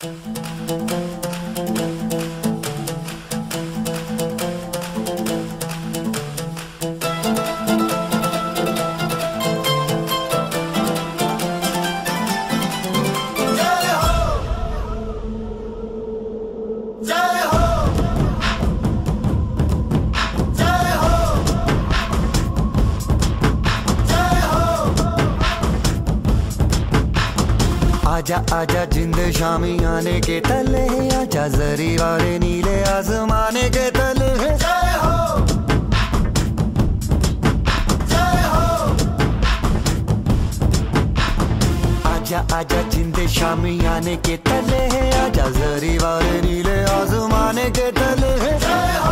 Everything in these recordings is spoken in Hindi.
आजा आजा जिंद शामी आने के तले है, आजा जरी वाले नीले आसमाने के तले है। जय हो जय हो। आजा आजा जिंद शामी आने के तले है, आजा जरी वाले नीले आसमाने के तले है। जय हो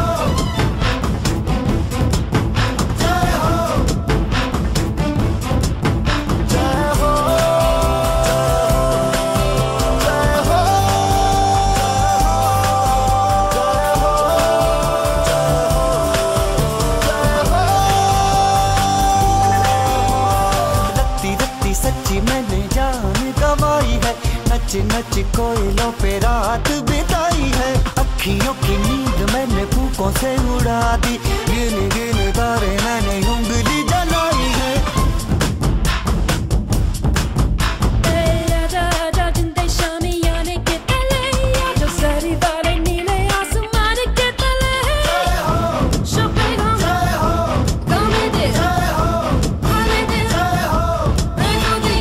नच कोयलों पे रात बिताई है, अखियों की नींद मैंने फूकों से उड़ा दी, गिन गिन तारे मैंने उंगली जलाई है। आजा आजा जिंदे शामी आने के तले, आजा सारी वाले नीले आसमान के तले है। जय हो शुक्रिया जय हो गाने दे जय हो हाले दे जय हो मेलोडी।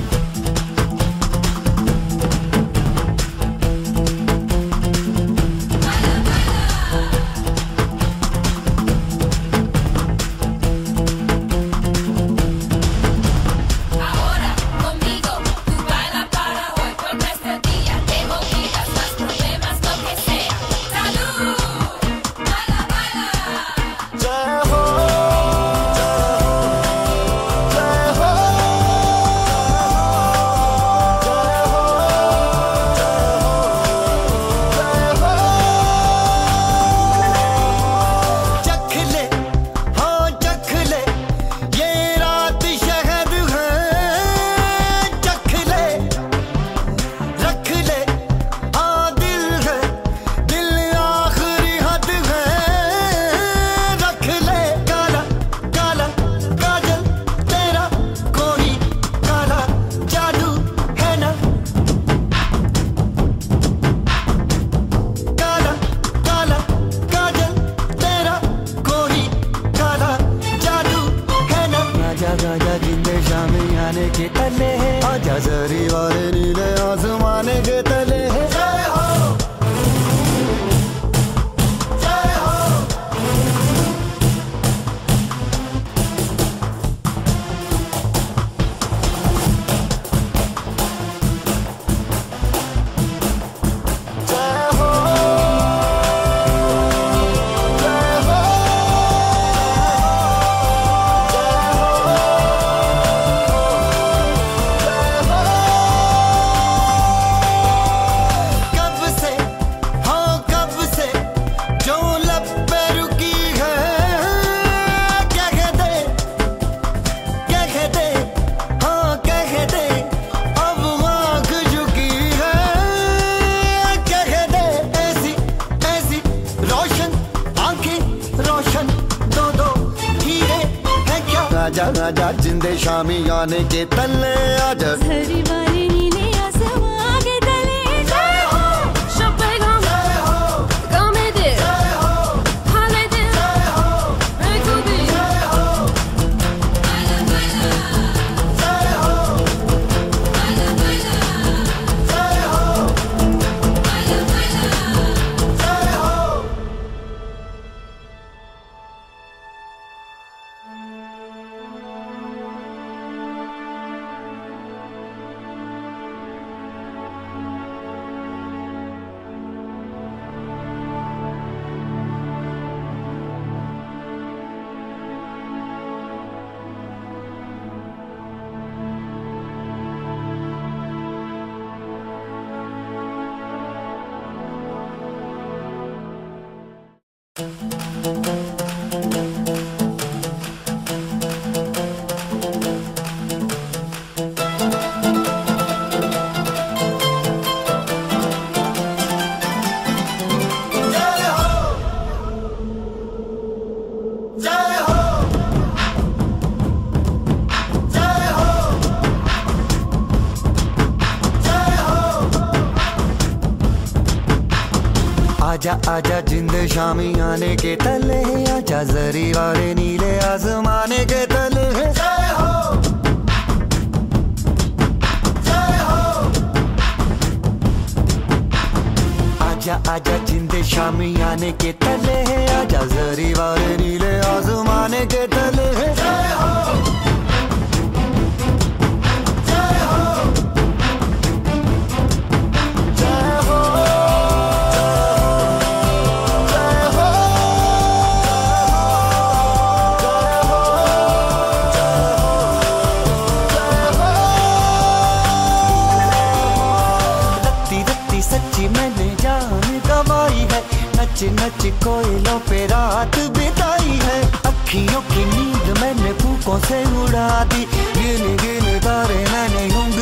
के तले है, आजा जरी वाले नीले आसमाने के तले है। जय हो जय हो। आजा आजा जिंदे शामी आने के तले, आजा हरी वाली नीले आसमां के तले। जय हो शुक्रिया जय हो गाने दे जय हो हाले दे जय हो मेलोडी जय हो बाला बाला जय हो बाला बाला जय हो बाला बाला जय हो। आजा आजा जिंद शामी आने के तले, आजा जरी वाले नीले आसमाने के तले। जय हो जय हो। आजा आजा जिंद शामी आने के तले, आजा जरी वाले नीले आसमाने के तले। जय हो मैंने जान गवाई है, नच नच कोयलों पे रात बिताई है। अखियों की नींद मैंने फूकों से उड़ा दी, गिन गिन तारे मैंने